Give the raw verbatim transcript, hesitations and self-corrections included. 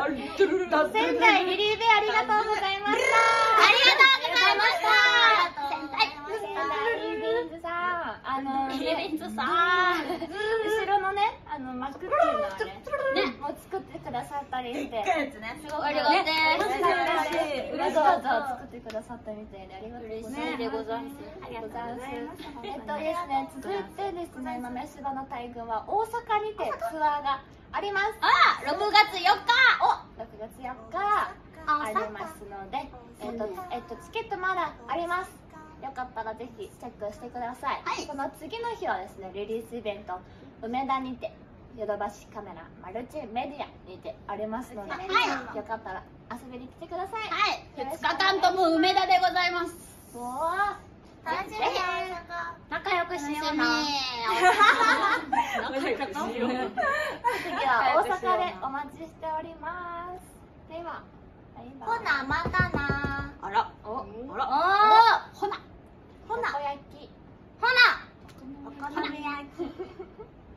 仙台リリーベありがとうございました。 ありがとうございました。 仙台リリーベンズさん、あのリリベンズさん、 後ろのね、あの幕っていうのはね、もう作ってくださったりして、 すごいありがてえ。 わざわざ作ってくださったみたいでありがとうございます。 嬉しいでございます。 ありがとうございます。えっとですね、続いてですね、豆柴の大群は大阪にてツアーがあります。 あ、ろくがつよっか。 お、ろくがつよっかありますので、えっとえっとチケットまだあります。よかったらぜひチェックしてください。 はい、 その次の日はですね、リリースイベント梅田にてヨドバシカメラマルチメディアにてありますので、はい、よかったら遊びに来てください。 はい、ふつかかんとも梅田でございます。 おー、 楽しみ。仲良くしようね。 次は大阪でお待ちしております。では、 ほなまたな。あら、お、あら、お、ほな、 ほな、たこ焼き、 ほな、お好み焼き。